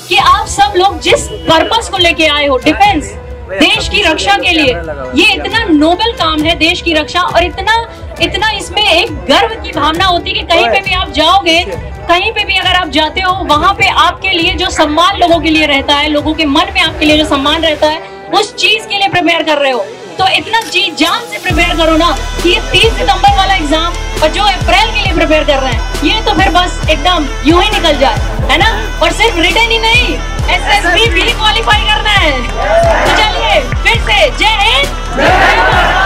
कि आप सब लोग जिस पर्पस को लेके आए हो, डिफेंस, देश की रक्षा के लिए, ये इतना नोबल काम है देश की रक्षा, और इतना इसमें एक गर्व की भावना होती है कि कहीं पे भी आप जाओगे, कहीं पे भी अगर आप जाते हो, वहां पे आपके लिए जो सम्मान लोगों के लिए रहता है, लोगों के मन में आपके लिए जो सम्मान रहता है, उस चीज के लिए प्रिपेयर कर रहे हो। तो इतना जी जान से प्रिपेयर करो ना कि ये 30 सितंबर वाला एग्जाम और जो अप्रैल के लिए प्रिपेयर कर रहे हैं, ये तो फिर बस एकदम यूं ही निकल जाए, है ना। और सिर्फ रिटन ही नहीं, SSB भी क्वालिफाई करना है। तो चलिए फिर से जय हिंद।